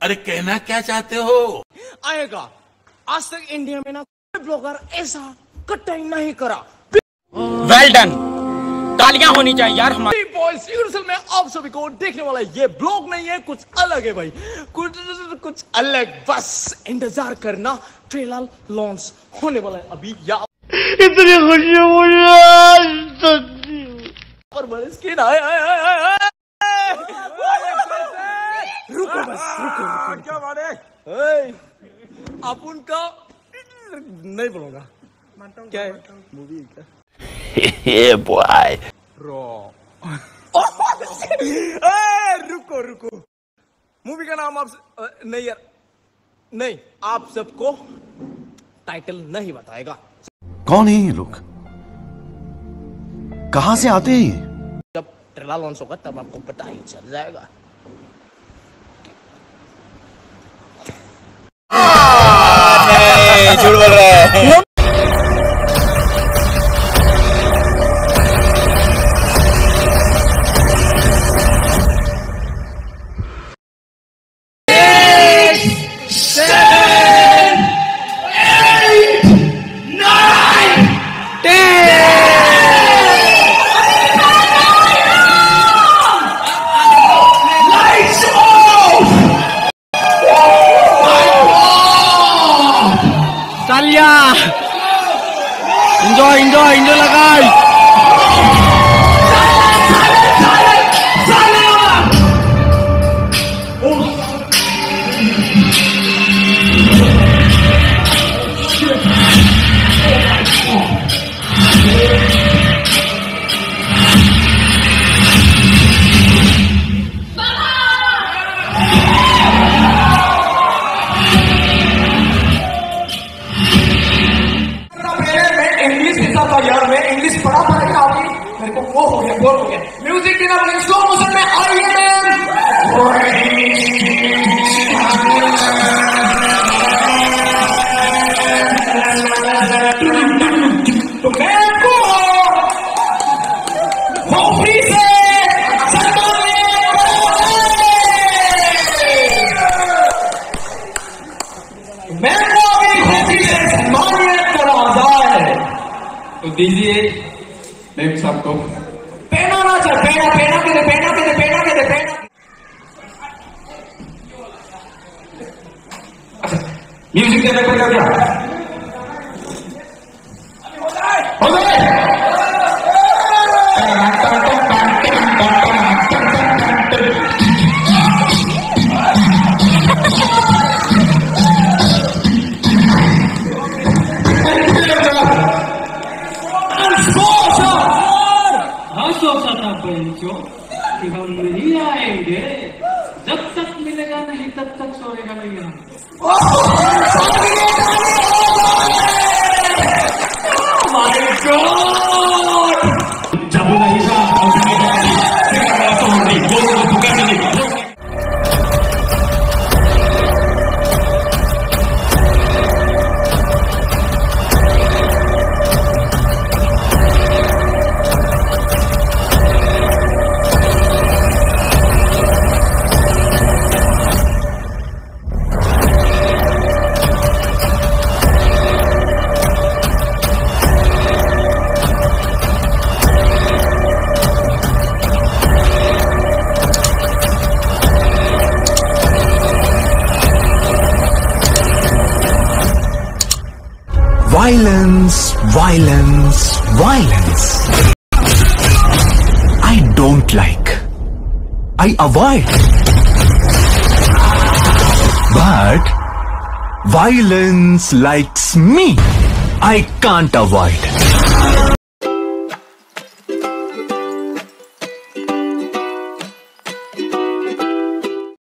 अरे कहना क्या चाहते हो? आएगा। आज तक इंडिया में ना कोई ब्लॉगर ऐसा कटाई नहीं करा। वेल डन, तालियां होनी चाहिए यार हमारे बॉयज। में आप सभी को देखने वाला ये ब्लॉग नहीं है, कुछ अलग है भाई, कुछ अलग। बस इंतजार करना, ट्रेलर लॉन्च होने वाला है अभी। या इतनी खुशी पर बड़े स्किन आए। रुको बस, रुको। क्या बात है? आप उनका नहीं बोलूंगा। क्या है मूवी का? बॉय रुको। मूवी का नाम आप नहीं यार, नहीं, आप सबको टाइटल नहीं बताएगा। कौन है ये लोग? कहां से आते हैं ये? जब ट्रेलर लॉन्च होगा तब आपको पता ही चल जाएगा। झूठ बोल रहा है। Enjoy लगाई। यार मैं इंग्लिश पढ़ा मेरे को वो हो गया, बोर हो गया। म्यूजिक देना बोले स्लो मोशन में। आइए तो मैं को खोपड़ी से मैं को अपनी खोपड़ी से सम्मानित करा जाए तो दीजिए नेम सबको। पेना ना चल, पेना के दे। अच्छा म्यूजिक देने पड़ेगा क्या? हो गए। कि हम नहीं आएंगे, जब तक मिलेगा नहीं तब तक सोएगा नहीं हम। जब नहीं Violence. I don't like. I avoid. But violence likes me. I can't avoid.